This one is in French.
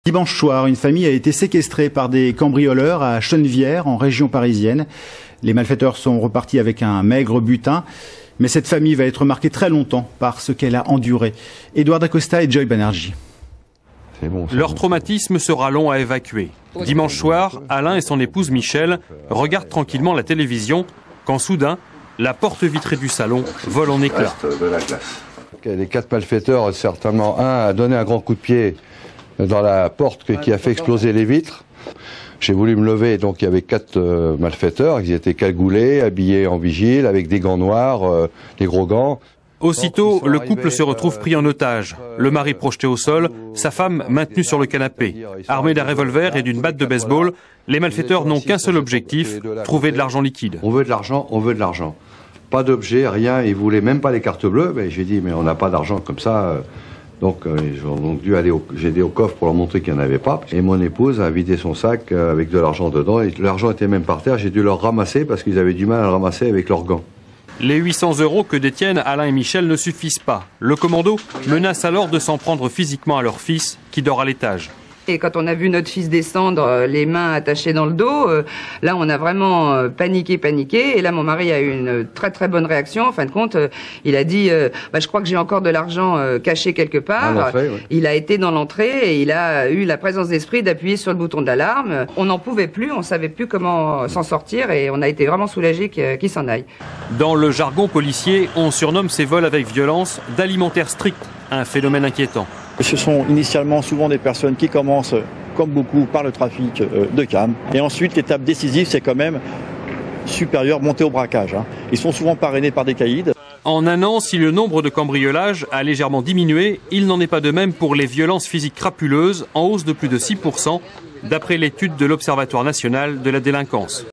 Dimanche soir, une famille a été séquestrée par des cambrioleurs à Chennevières, en région parisienne. Les malfaiteurs sont repartis avec un maigre butin. Mais cette famille va être marquée très longtemps par ce qu'elle a enduré. Édouard Dacosta et Joy Banerjee. Leur traumatisme sera long à évacuer. Dimanche soir, Alain et son épouse Michel regardent tranquillement la télévision quand soudain, la porte vitrée du salon vole en éclats. Les 4 malfaiteurs, certainement un a donné un grand coup de pied dans la porte qui a fait exploser les vitres. J'ai voulu me lever, donc il y avait 4 malfaiteurs, ils étaient cagoulés, habillés en vigile, avec des gants noirs, des gros gants. Aussitôt, le couple se retrouve pris en otage. Le mari projeté au sol, sa femme maintenue sur le canapé. Armés d'un revolver et d'une batte de baseball, les malfaiteurs n'ont qu'un seul objectif, trouver de l'argent liquide. On veut de l'argent, on veut de l'argent. Pas d'objet, rien, ils voulaient même pas les cartes bleues. Mais j'ai dit, mais on n'a pas d'argent comme ça. Donc j'ai aidé au coffre pour leur montrer qu'il n'y en avait pas. Et mon épouse a vidé son sac avec de l'argent dedans. Et l'argent était même par terre, j'ai dû le ramasser parce qu'ils avaient du mal à le ramasser avec leurs gants. Les 800 € que détiennent Alain et Michel ne suffisent pas. Le commando menace alors de s'en prendre physiquement à leur fils, qui dort à l'étage. Et quand on a vu notre fils descendre, les mains attachées dans le dos, là on a vraiment paniqué. Et là mon mari a eu une très très bonne réaction. En fin de compte, il a dit je crois que j'ai encore de l'argent caché quelque part. Ouais. Il a été dans l'entrée et il a eu la présence d'esprit d'appuyer sur le bouton de l'alarme. On n'en pouvait plus, on savait plus comment s'en sortir et on a été vraiment soulagés qu'il s'en aille. Dans le jargon policier, on surnomme ces vols avec violence d'alimentaire strict, un phénomène inquiétant. Ce sont initialement souvent des personnes qui commencent, comme beaucoup, par le trafic de cam. Et ensuite, l'étape décisive, c'est quand même supérieur, monter au braquage. Ils sont souvent parrainés par des caïds. En un an, si le nombre de cambriolages a légèrement diminué, il n'en est pas de même pour les violences physiques crapuleuses, en hausse de plus de 6%, d'après l'étude de l'Observatoire national de la délinquance.